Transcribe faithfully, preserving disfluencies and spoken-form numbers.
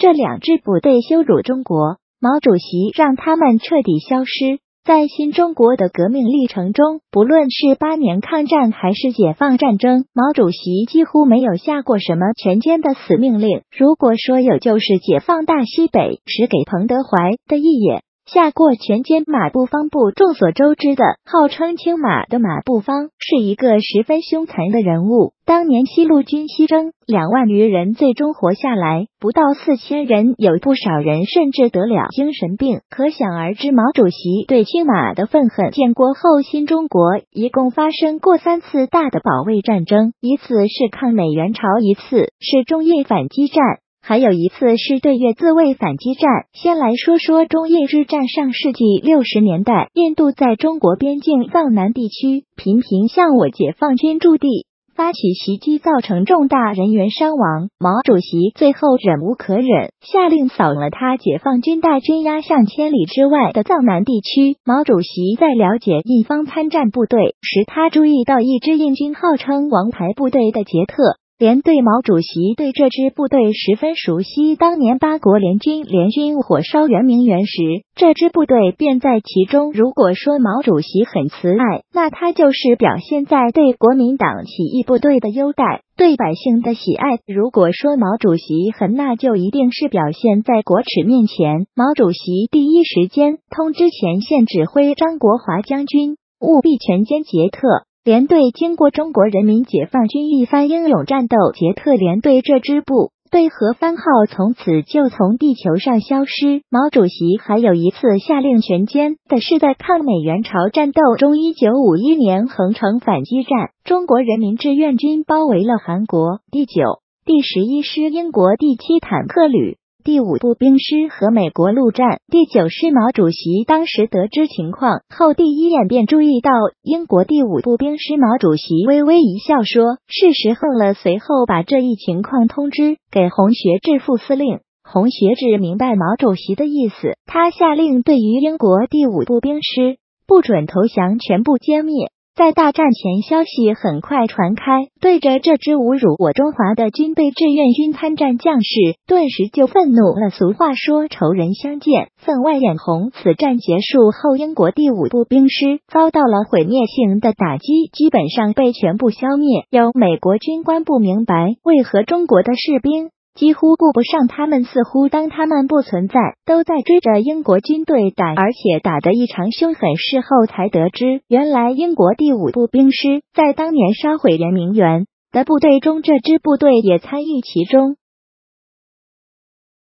这两支部队羞辱中国，毛主席让他们彻底消失。在新中国的革命历程中，不论是八年抗战还是解放战争，毛主席几乎没有下过什么全歼的死命令。如果说有，就是解放大西北时给彭德怀的一野下过全歼。马步芳部众所周知的，号称青马的马步芳是一个十分凶残的人物。当年西路军西征，两万余人最终活下来，不到四千人，有不少人甚至得了精神病。可想而知，毛主席对青马的愤恨。建国后，新中国一共发生过三次大的保卫战争，一次是抗美援朝，一次是中印反击战，还有一次是对越自卫反击战。先来说说中印之战。上世纪六十年代，印度在中国边境藏南地区频频向我解放军驻地发起袭击，造成重大人员伤亡。毛主席最后忍无可忍，下令扫了他解放军大军压向千里之外的藏南地区。毛主席在了解印方参战部队时，他注意到一支印军号称王牌部队的捷特连队。毛主席对这支部队十分熟悉，当年八国联军联军火烧圆明园时，这支部队便在其中。如果说毛主席很慈爱，那他就是表现在对国民党起义部队的优待，对百姓的喜爱。如果说毛主席狠，那就一定是表现在国耻面前。毛主席第一时间通知前线指挥张国华将军务必全歼捷特连队。经过中国人民解放军一番英勇战斗，捷特连队这支部队和番号从此就从地球上消失。毛主席还有一次下令全歼的是在抗美援朝战斗中，一九五一年横城反击战，中国人民志愿军包围了韩国第九、第十一师、英国第七坦克旅、第五步兵师和美国陆战第九师。毛主席当时得知情况后，第一眼便注意到英国第五步兵师。毛主席微微一笑说：“是时候了。”随后把这一情况通知给洪学智副司令。洪学智明白毛主席的意思，他下令对于英国第五步兵师不准投降，全部歼灭。在大战前，消息很快传开，对着这支侮辱我中华的军队志愿军参战将士，顿时就愤怒了。俗话说，仇人相见，分外眼红。此战结束后，英国第五步兵师遭到了毁灭性的打击，基本上被全部消灭。有美国军官不明白，为何中国的士兵几乎顾不上他们，似乎当他们不存在，都在追着英国军队打，而且打得异常凶狠。事后才得知，原来英国第五步兵师在当年烧毁圆明园的部队中，这支部队也参与其中。